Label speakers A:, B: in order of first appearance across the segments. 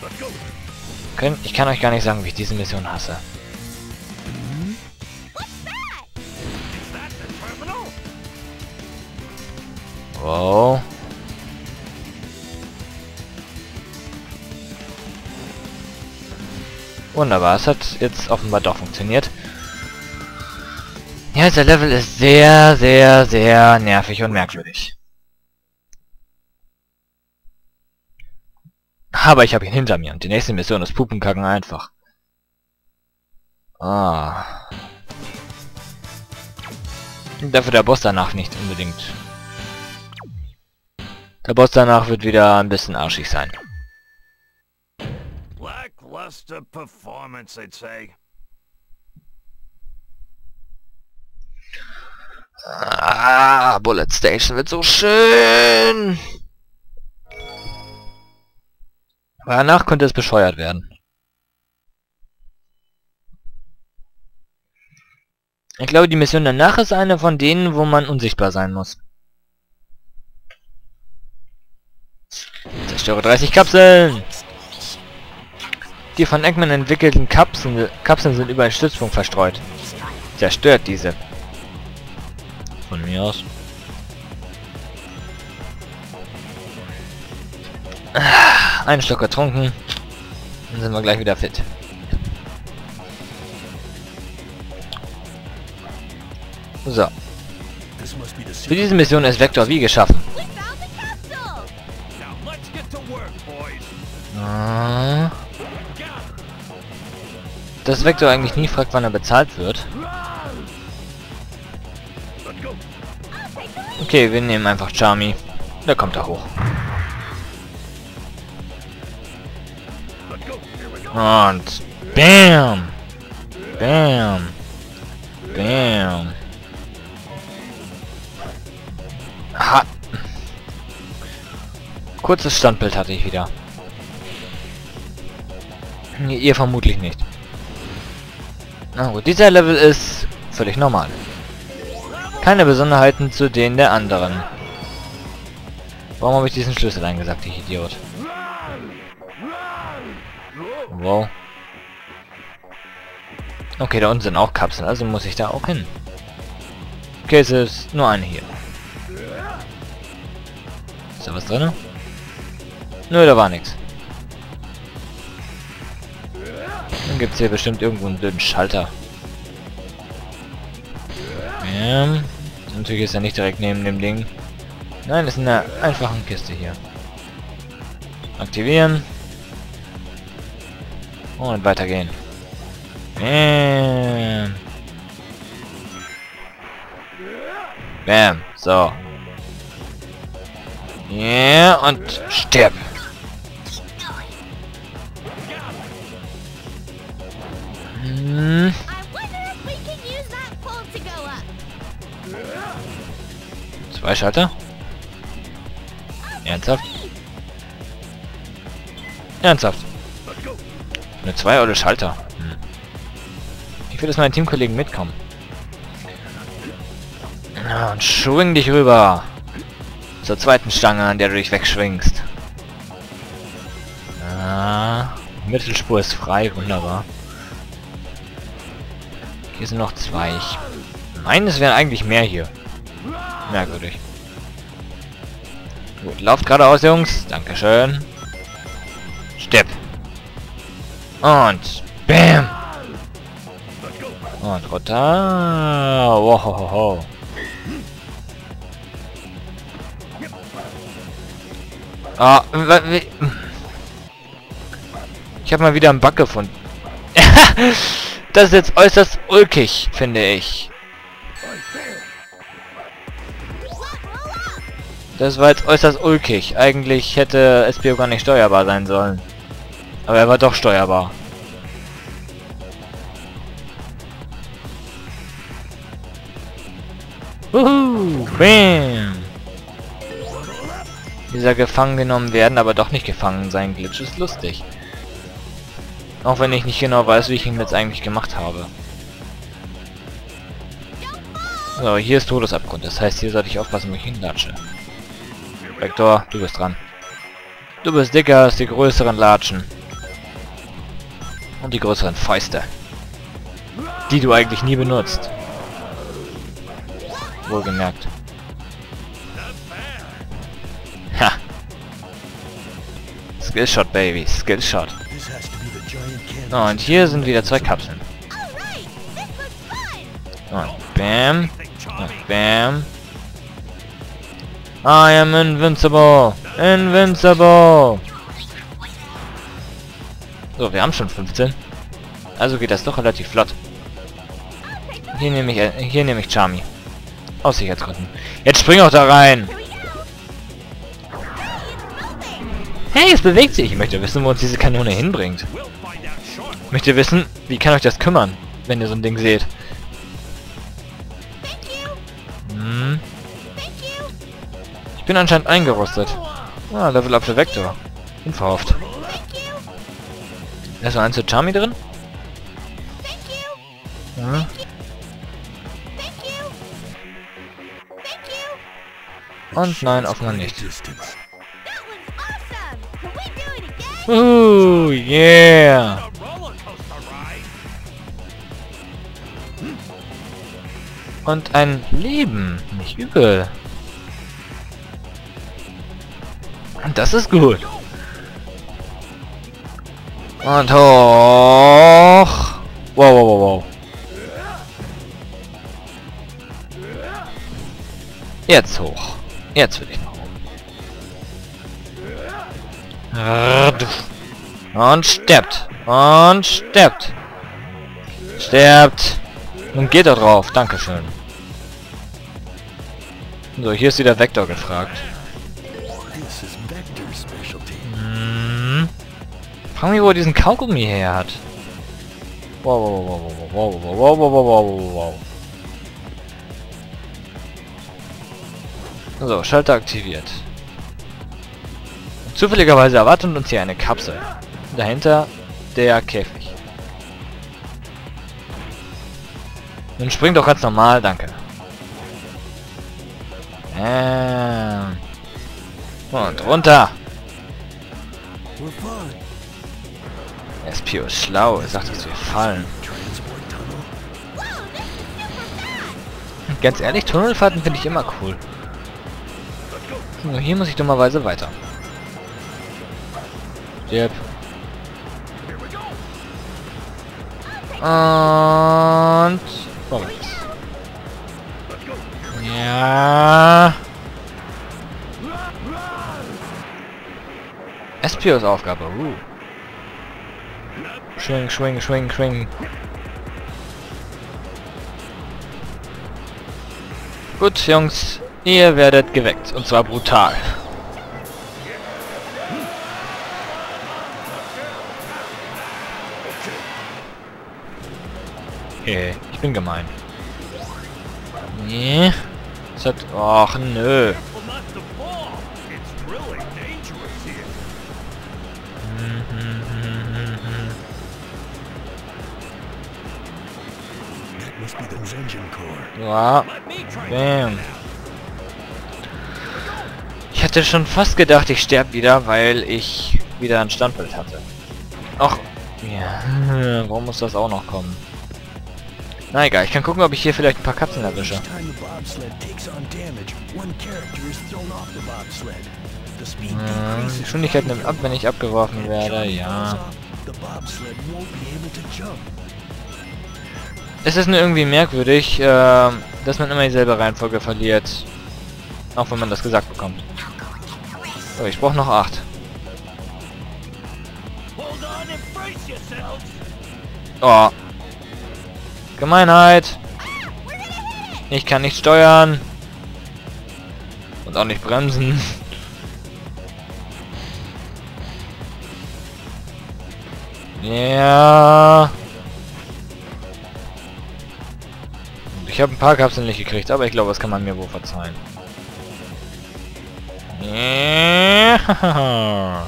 A: Ich kann euch gar nicht sagen, wie ich diese Mission hasse. Wow. Wunderbar, es hat jetzt offenbar doch funktioniert. Ja, der Level ist sehr, sehr, sehr nervig und merkwürdig. Aber ich habe ihn hinter mir und die nächste Mission ist Pupenkacken einfach. Ah. Dafür der Boss danach nicht unbedingt. Der Boss danach wird wieder ein bisschen arschig sein.
B: Lackluster performance, I'd say.
A: Ah, Bullet Station wird so schön. Aber danach könnte es bescheuert werden. Ich glaube, die Mission danach ist eine von denen, wo man unsichtbar sein muss. Zerstöre 30 Kapseln! Die von Eggman entwickelten Kapseln sind über einen Stützpunkt verstreut. Zerstört diese. Von mir aus. Einen Schluck getrunken. Dann sind wir gleich wieder fit. So. Für diese Mission ist Vector wie geschaffen. Dass Vector eigentlich nie fragt, wann er bezahlt wird. Okay, wir nehmen einfach Charmy. Da kommt er hoch. Und BAM! BAM! BAM! Ha! Kurzes Standbild hatte ich wieder. Ihr vermutlich nicht. Na gut, dieser Level ist völlig normal. Keine Besonderheiten zu denen der anderen. Warum habe ich diesen Schlüssel eingesagt, ich Idiot? Wow. Okay, da unten sind auch Kapseln, also muss ich da auch hin. Okay, es ist nur eine hier. Ist da was drin? Nö, da war nichts. Dann gibt es hier bestimmt irgendwo einen dünnen Schalter. Natürlich ist er nicht direkt neben dem Ding. Nein, das ist in einer einfachen Kiste hier. Aktivieren. Und weitergehen. Bam. Bam. So. Ja, yeah, und stirb. Zwei Schalter? Ernsthaft? Ernsthaft? Nur zwei oder Schalter? Ich will, dass meine Teamkollegen mitkommen. Ja, und schwing dich rüber. Zur zweiten Stange, an der du dich wegschwingst. Mittelspur ist frei, wunderbar. Hier sind noch zwei. Ich meine, es wären eigentlich mehr hier. Merkwürdig. Gut, lauft geradeaus, Jungs. Dankeschön. Stepp. Und BAM! Und runter. Wow. Ah, ich habe mal wieder einen Bug gefunden. Das ist jetzt äußerst ulkig, finde ich. Das war jetzt äußerst ulkig. Eigentlich hätte Espio gar nicht steuerbar sein sollen. Aber er war doch steuerbar. Bam! Dieser gefangen genommen werden, aber doch nicht gefangen sein Glitch ist lustig. Auch wenn ich nicht genau weiß, wie ich ihn jetzt eigentlich gemacht habe. So, hier ist Todesabgrund. Das heißt, hier sollte ich aufpassen, wo ich hinlatsche. Vector, du bist dran. Du bist dicker als die größeren Latschen. Und die größeren Fäuste. Die du eigentlich nie benutzt. Wohlgemerkt. Ha! Skillshot, Baby. Skillshot. Und hier sind wieder 2 Kapseln. Und bam. Und bam. I am invincible. Invincible. So, wir haben schon 15. Also geht das doch relativ flott. Hier nehme ich Charmy. Aus Sicherheitsgründen. Jetzt spring auch da rein. Hey, es bewegt sich. Ich möchte wissen, wo uns diese Kanone hinbringt. Ich möchte wissen, wie kann euch das kümmern, wenn ihr so ein Ding seht. Hm. Ich bin anscheinend eingerostet. Ah, Level Up für Vector. Unverhofft. Ist noch eins zu Charmy drin? Ja. Und nein, offenbar nicht. Yeah! Und ein Leben. Nicht übel. Und das ist gut. Und hoch. Wow, wow, wow, wow. Jetzt hoch. Jetzt will ich noch hoch. Und stirbt. Und stirbt. Stirbt. Und geht da drauf. Dankeschön. So, hier ist wieder Vector gefragt. Frag mich, wo er diesen Kaugummi her hat. Wow, wow, wow, wow, wow, wow, wow, wow, wow, wow. So, Schalter aktiviert. Und zufälligerweise erwartet uns hier eine Kapsel. Dahinter der Käfig. Nun spring doch ganz normal, danke. Und runter. Espio ist schlau, er sagt, dass wir fallen. Ganz ehrlich, Tunnelfahrten finde ich immer cool. So, hier muss ich dummerweise weiter. Yep. Und vorwärts. Ja. Espios Aufgabe. Schwing, schwing, schwing, schwing. Gut, Jungs, ihr werdet geweckt. Und zwar brutal. Okay, ich bin gemein. Nee. Das hat... Och, nö. Ja. Bam. Ich hatte schon fast gedacht, ich sterbe wieder, weil ich wieder ein Standbild hatte. Ach, ja. Warum muss das auch noch kommen? Na egal, ich kann gucken, ob ich hier vielleicht ein paar Kapseln erwische. Die Geschwindigkeit nimmt ab, wenn ich abgeworfen werde, ja. Es ist nur irgendwie merkwürdig, dass man immer dieselbe Reihenfolge verliert. Auch wenn man das gesagt bekommt. So, ich brauche noch 8. Oh. Gemeinheit. Ich kann nicht steuern. Und auch nicht bremsen. Ja. Ich habe ein paar Kapseln nicht gekriegt, aber ich glaube, das kann man mir wohl verzeihen. Ja.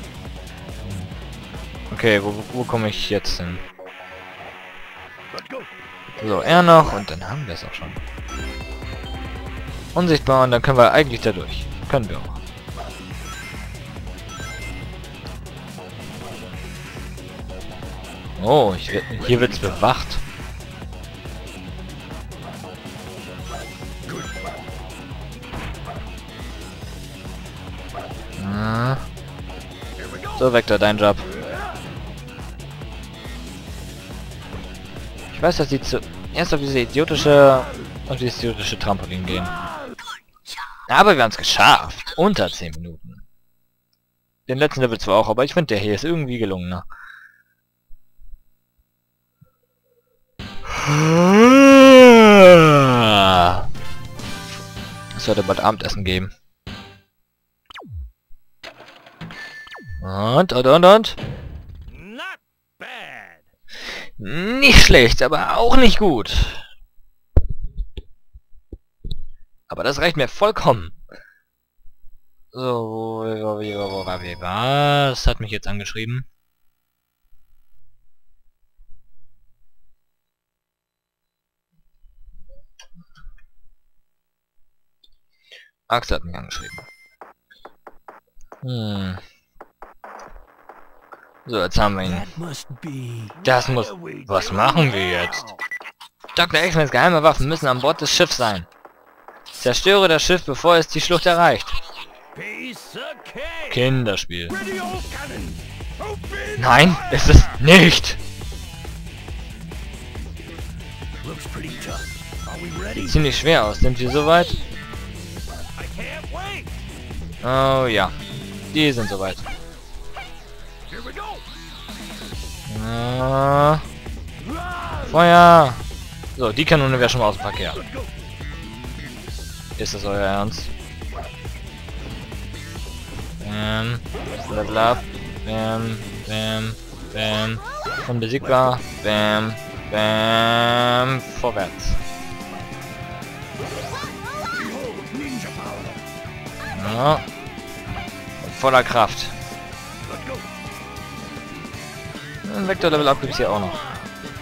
A: Okay, wo komme ich jetzt hin? So, er noch und dann haben wir es auch schon. Unsichtbar und dann können wir eigentlich da durch. Können wir auch. Oh, hier wird's bewacht. Ah. So, Vector, dein Job. Ich weiß, dass die zuerst auf dieses idiotische Trampolin gehen. Aber wir haben es geschafft. Unter 10 Minuten. Den letzten Level zwar auch, aber ich finde, der hier ist irgendwie gelungener. Es sollte bald Abendessen geben. Und?
B: Not bad.
A: Nicht schlecht, aber auch nicht gut. Aber das reicht mir vollkommen. So, was hat mich jetzt angeschrieben? Axel hat mich angeschrieben. So, jetzt haben wir ihn. Das muss... Was machen wir jetzt? Dr. X-Mans geheime Waffen müssen an Bord des Schiffs sein. Zerstöre das Schiff, bevor es die Schlucht erreicht. Kinderspiel. Nein, ist es nicht. Sieht ziemlich schwer aus. Sind wir soweit? Oh ja. Die sind soweit. Feuer! So, die Kanone wäre schon mal aus dem Verkehr. Ist das euer Ernst? Bam. Level up. Bam. Bam. Bam. Unbesiegbar. Bam. Bam. Vorwärts. Ja. Voller Kraft. Ein Vector Level Up gibt es hier auch noch.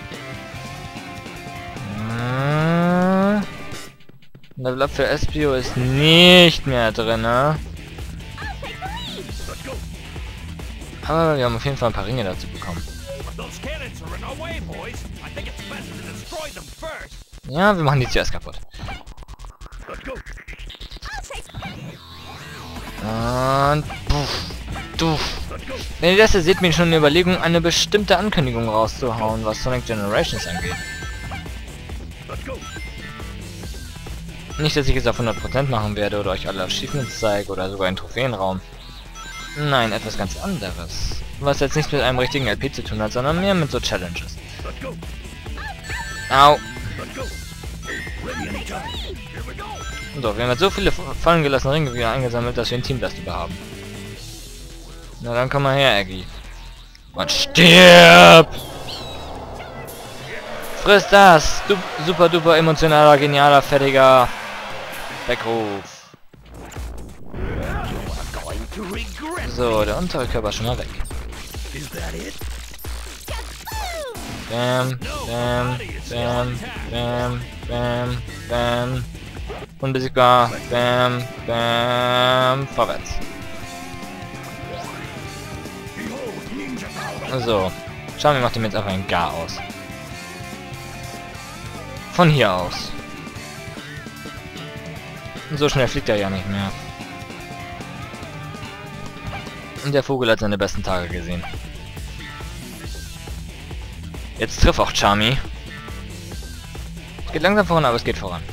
A: Level Up für Espio ist nicht mehr drin, ne? Aber wir haben auf jeden Fall ein paar Ringe dazu bekommen. Ja, wir machen die zuerst kaputt. Und wenn ihr das hier seht, mir schon eine Überlegung, eine bestimmte Ankündigung rauszuhauen, was Sonic Generations angeht. Nicht, dass ich es auf 100% machen werde oder euch alle Achievements zeige oder sogar einen Trophäenraum. Nein, etwas ganz anderes. Was jetzt nichts mit einem richtigen LP zu tun hat, sondern mehr mit so Challenges. Au! So, wir haben jetzt so viele fallen gelassene Ringe wieder eingesammelt, dass wir ein Teamblast über haben. Na dann komm mal her, Eggy. Und stirb! Friss das! Du super duper emotionaler, genialer, fertiger Weckruf. So, der untere Körper schon mal weg. Bam, bam, bam, bam, bam, bam. Unbesiegbar. Bam, bam. Vorwärts. So. Schauen wir, macht ihm jetzt einfach ein Gar aus. Von hier aus. Und so schnell fliegt er ja nicht mehr. Und der Vogel hat seine besten Tage gesehen. Jetzt triff auch Charmy. Es geht langsam voran, aber es geht voran.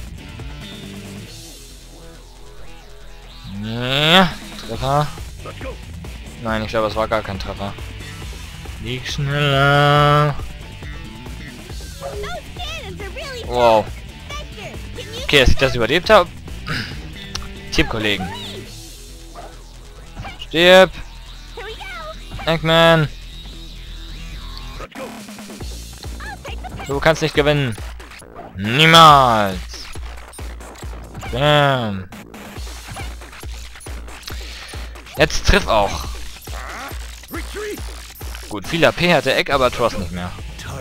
A: Ja, Treffer. Nein, ich glaube, es war gar kein Treffer. Lieg schneller. Wow. Okay, dass ich das überlebt habe. Teamkollegen. Stirb. Eggman. Du kannst nicht gewinnen. Niemals. Bam. Jetzt triff auch. Gut, viel AP hatte Egg, aber Tross nicht mehr.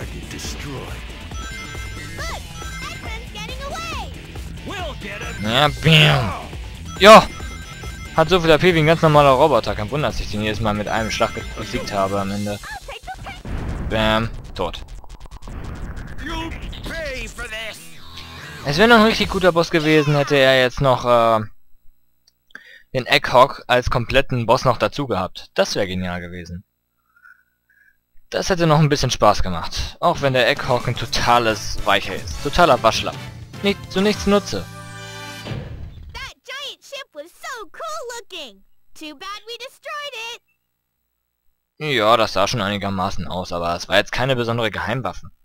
A: Ja, bam. Jo! Hat so viel AP wie ein ganz normaler Roboter. Kein Wunder, dass ich den jedes Mal mit einem Schlag besiegt habe am Ende. Bam. tot.
B: You'll pay for this.
A: Es wäre noch ein richtig guter Boss gewesen, hätte er jetzt noch den Egghawk als kompletten Boss noch dazu gehabt. Das wäre genial gewesen. Das hätte noch ein bisschen Spaß gemacht. Auch wenn der Egghawk ein totales Weiche ist. Totaler Waschlapp. Nicht zu nichts Nutze.
C: That giant ship was so cool looking. Too bad we destroyed it.
A: Ja, das sah schon einigermaßen aus, aber es war jetzt keine besondere Geheimwaffe.